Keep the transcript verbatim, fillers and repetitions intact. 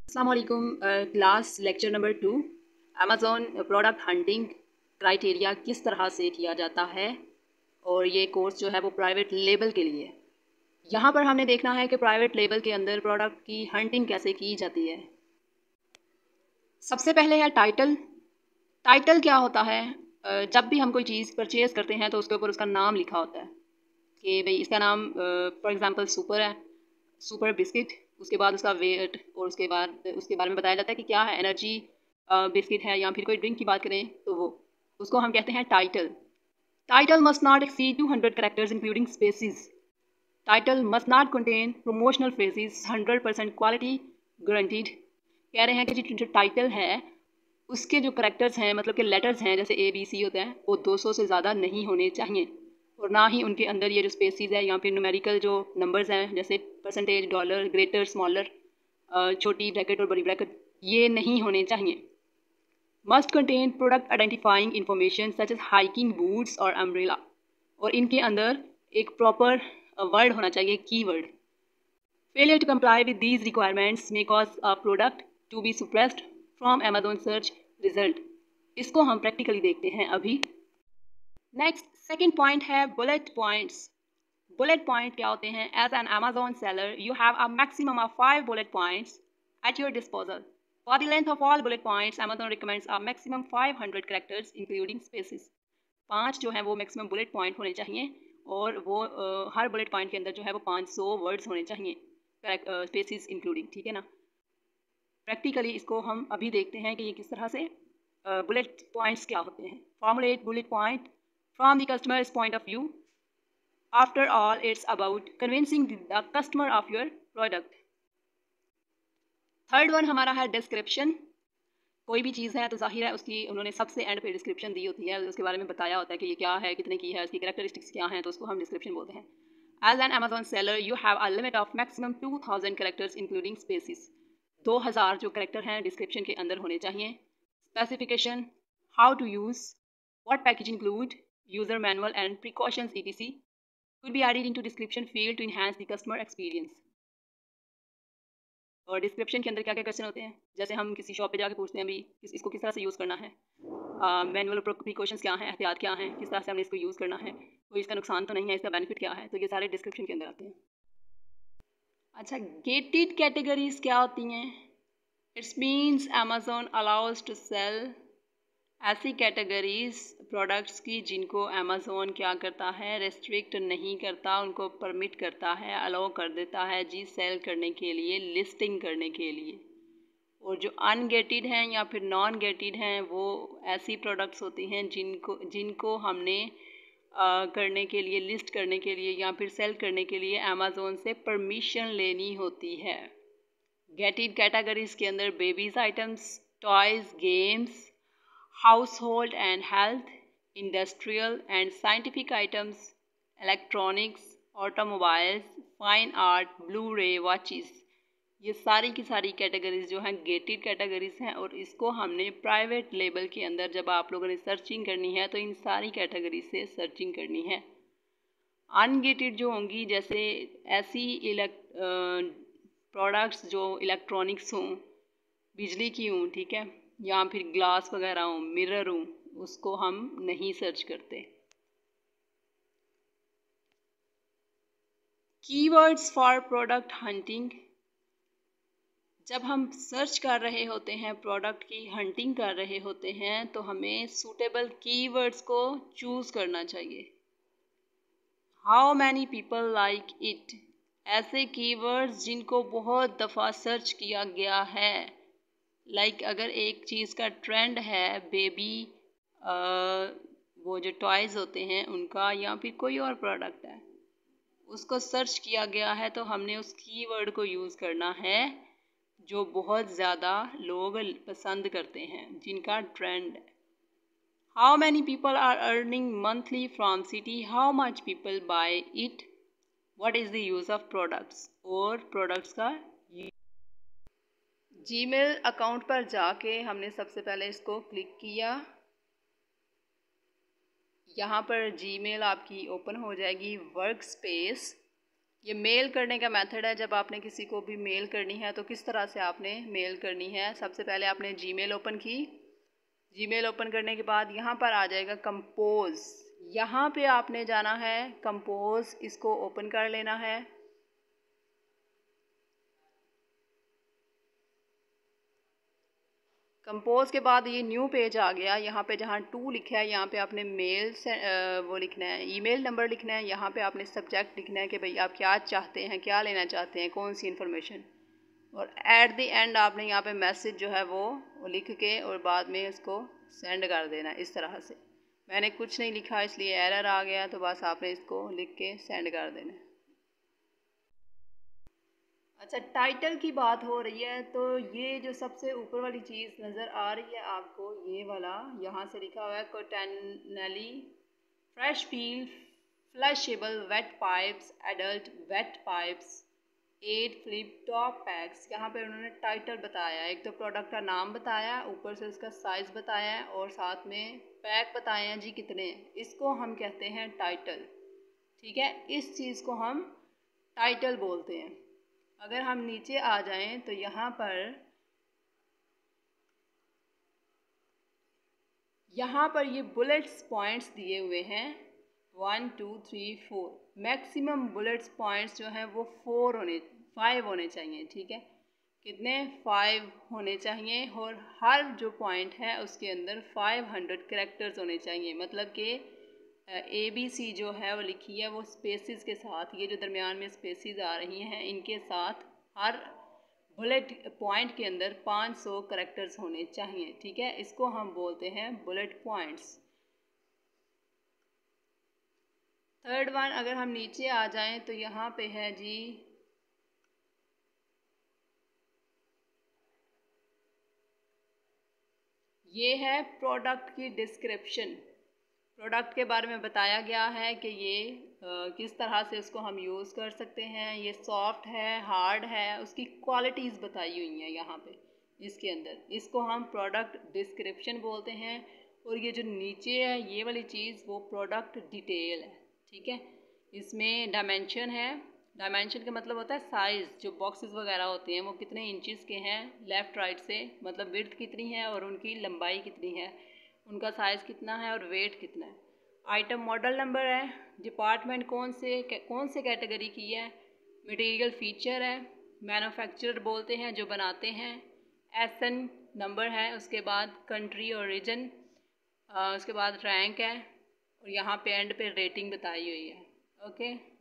अस्सलाम वालेकुम। Class lecture number two, Amazon product hunting criteria किस तरह से किया जाता है, और ये कोर्स जो है वो प्राइवेट लेबल के लिए। यहाँ पर हमने देखना है कि प्राइवेट लेबल के अंदर प्रोडक्ट की हंटिंग कैसे की जाती है। सबसे पहले है टाइटल। टाइटल क्या होता है? अ, जब भी हम कोई चीज़ परचेज़ करते हैं तो उसके ऊपर उसका नाम लिखा होता है कि भाई इसका नाम फॉर एग्ज़ाम्पल सुपर है, सुपर बिस्किट। उसके बाद उसका वेट, और उसके बाद उसके बारे में बताया जाता है कि क्या है, एनर्जी बिस्किट है, या फिर कोई ड्रिंक की बात करें तो वो, उसको हम कहते हैं title. Title must not exceed two hundred characters including spaces. Title must not contain promotional phrases, hundred percent quality guaranteed. कह रहे हैं कि जो टाइटल है उसके जो करेक्टर्स हैं, मतलब कि लेटर्स हैं, जैसे ए बी सी होते हैं, वो दो सौ से ज़्यादा नहीं होने चाहिए, और ना ही उनके अंदर ये जो स्पेसिस है या फिर न्यूमेरिकल जो नंबर्स हैं जैसे परसेंटेज, डॉलर, ग्रेटर, स्मॉलर, छोटी ब्रैकेट और बड़ी ब्रैकेट, ये नहीं होने चाहिए। Must contain product identifying information such as hiking boots और अम्ब्रेला, और इनके अंदर एक प्रॉपर वर्ड होना चाहिए, key word. Failure to comply with these requirements may cause a product to be suppressed from Amazon search result। इसको हम practically देखते हैं अभी। नेक्स्ट सेकंड पॉइंट है बुलेट पॉइंट्स। बुलेट पॉइंट क्या होते हैं? As an Amazon seller you have a maximum of five bullet points at your disposal. For the length of all bullet points, Amazon recommends a maximum five hundred characters including spaces। पाँच जो है वो maximum bullet point होने चाहिए, और वो uh, हर bullet point के अंदर जो है वो पाँच सौ वर्ड्स होने चाहिए, स्पेसिस इंक्लूडिंग। ठीक है ना? प्रैक्टिकली इसको हम अभी देखते हैं कि ये किस तरह से बुलेट uh, पॉइंट्स क्या होते हैं। Formulate bullet point from the customer's point of view. After all it's about convincing the customer of your product. Third one हमारा है डिस्क्रिप्शन। कोई भी चीज़ है तो जाहिर है उसकी उन्होंने सबसे एंड पे डिस्क्रिप्शन दी होती है, उसके बारे में बताया होता है कि ये क्या है, कितने की है, उसकी कैरेक्टरिस्टिक्स क्या हैं, तो उसको हम डिस्क्रिप्शन बोलते हैं। As an Amazon seller you have a limit of maximum two thousand characters including spaces। दो हज़ार जो करेक्टर हैं डिस्क्रिप्शन के अंदर होने चाहिए। Specification, how to use, what package include, user manual and precautions etc could be added into description field to enhance the customer experience। और description के अंदर क्या क्या क्वेश्चन होते हैं, जैसे हम किसी शॉप पे जाके पूछते हैं भी इस, इसको किस तरह से यूज़ करना है, मैनुअल प्रिकॉशंस क्या हैं, एहतियात क्या हैं, किस तरह से हमने इसको यूज़ करना है, कोई इसका नुकसान तो नहीं है, इसका बेनिफिट क्या है, तो ये सारे डिस्क्रिप्शन के अंदर आते हैं। अच्छा, गेटेड कैटेगरीज क्या होती हैं? It's means Amazon allows to sell ऐसी कैटेगरीज प्रोडक्ट्स की जिनको अमेज़ॉन क्या करता है, रेस्ट्रिक्ट नहीं करता, उनको परमिट करता है, अलाउ कर देता है जी सेल करने के लिए, लिस्टिंग करने के लिए। और जो अनगेटेड हैं या फिर नॉन गेटेड हैं वो ऐसी प्रोडक्ट्स होती हैं जिनको जिनको हमने आ, करने के लिए, लिस्ट करने के लिए या फिर सेल करने के लिए अमेज़ॉन से परमिशन लेनी होती है। गेटेड कैटेगरीज के अंदर babies items, toys, games, household and health, industrial and scientific items, electronics, automobiles, fine art, blu ray watches, ये सारी की सारी कैटेगरीज जो हैं गेटेड कैटेगरीज हैं। और इसको हमने प्राइवेट लेबल के अंदर जब आप लोगों ने सर्चिंग करनी है तो इन सारी कैटेगरी से सर्चिंग करनी है। अनगेटेड जो होंगी, जैसे ऐसी इलेक्ट प्रोडक्ट्स जो इलेक्ट्रॉनिक्स हों, बिजली की हों, ठीक है, या फिर ग्लास वगैरह हों, मिरर हों, उसको हम नहीं सर्च करते। Keywords for product hunting. जब हम सर्च कर रहे होते हैं, प्रोडक्ट की हंटिंग कर रहे होते हैं, तो हमें सूटेबल कीवर्ड्स को चूज़ करना चाहिए। How many people like it, ऐसे कीवर्ड्स जिनको बहुत दफ़ा सर्च किया गया है। लाइक like, अगर एक चीज़ का ट्रेंड है, बेबी वो जो टॉयज़ होते हैं उनका, या फिर कोई और प्रोडक्ट है, उसको सर्च किया गया है, तो हमने उस कीवर्ड को यूज़ करना है जो बहुत ज़्यादा लोग पसंद करते हैं, जिनका ट्रेंड है। How many people are earning monthly from city, how much people buy it, what is the use of products, और प्रोडक्ट्स का। जीमेल अकाउंट पर जाके हमने सबसे पहले इसको क्लिक किया। यहाँ पर जीमेल आपकी ओपन हो जाएगी, वर्क स्पेस। ये मेल करने का मेथड है। जब आपने किसी को भी मेल करनी है तो किस तरह से आपने मेल करनी है। सबसे पहले आपने जीमेल ओपन की। जीमेल ओपन करने के बाद यहाँ पर आ जाएगा कंपोज। यहाँ पे आपने जाना है कंपोज, इसको ओपन कर लेना है। कंपोज के बाद ये न्यू पेज आ गया। यहाँ पे जहाँ टू लिखा है यहाँ पे आपने मेल से वो लिखना है, ईमेल नंबर लिखना है। यहाँ पे आपने सब्जेक्ट लिखना है कि भाई आप क्या चाहते हैं, क्या लेना चाहते हैं, कौन सी इन्फॉर्मेशन। और एट द एंड आपने यहाँ पे मैसेज जो है वो, वो लिख के और बाद में उसको सेंड कर देना इस तरह से। मैंने कुछ नहीं लिखा इसलिए एरर आ गया, तो बस आपने इसको लिख के सेंड कर देना। अच्छा, टाइटल की बात हो रही है तो ये जो सबसे ऊपर वाली चीज़ नज़र आ रही है आपको, ये वाला यहाँ से लिखा हुआ है Cottonelle fresh feel flushable wet wipes adult wet wipes eight flip top packs. यहाँ पे उन्होंने टाइटल बताया, एक तो प्रोडक्ट का नाम बताया, ऊपर से उसका साइज़ बताया है और साथ में पैक बताए हैं जी कितने हैं। इसको हम कहते हैं टाइटल। ठीक है, इस चीज़ को हम टाइटल बोलते हैं। अगर हम नीचे आ जाएं तो यहाँ पर यहाँ पर ये बुलेट्स पॉइंट्स दिए हुए हैं, one two three four. Maximum bullets points जो हैं वो फोर होने फाइव होने चाहिए। ठीक है, कितने? फाइव होने चाहिए। और हर जो पॉइंट है उसके अंदर फाइव हंड्रेड करेक्टर्स होने चाहिए। मतलब कि ए बी सी जो है वो लिखी है वो स्पेसिस के साथ, ये जो दरमियान में स्पेसिस आ रही हैं इनके साथ हर बुलेट पॉइंट के अंदर पाँच सौ करेक्टर्स होने चाहिए। ठीक है, इसको हम बोलते हैं बुलेट पॉइंट्स। थर्ड वन, अगर हम नीचे आ जाएं तो यहाँ पे है जी ये है प्रोडक्ट की डिस्क्रिप्शन। प्रोडक्ट के बारे में बताया गया है कि ये आ, किस तरह से उसको हम यूज़ कर सकते हैं। ये सॉफ्ट है, हार्ड है, उसकी क्वालिटीज़ बताई हुई हैं यहाँ पे इसके अंदर। इसको हम प्रोडक्ट डिस्क्रिप्शन बोलते हैं। और ये जो नीचे है ये वाली चीज़ वो प्रोडक्ट डिटेल है। ठीक है, इसमें डायमेंशन है। डायमेंशन का मतलब होता है साइज़। जो बॉक्सेस वगैरह होते हैं वो कितने इंचेस के हैं लेफ़्ट राइट से, मतलब विड्थ कितनी है और उनकी लंबाई कितनी है, उनका साइज़ कितना है और वेट कितना है। आइटम मॉडल नंबर है, डिपार्टमेंट कौन से कौन से कैटेगरी की है, मटेरियल फीचर है, मैन्युफैक्चरर बोलते हैं जो बनाते हैं, एस एन नंबर है, उसके बाद कंट्री और रीजन, उसके बाद रैंक है और यहाँ पे एंड पे रेटिंग बताई हुई है। ओके।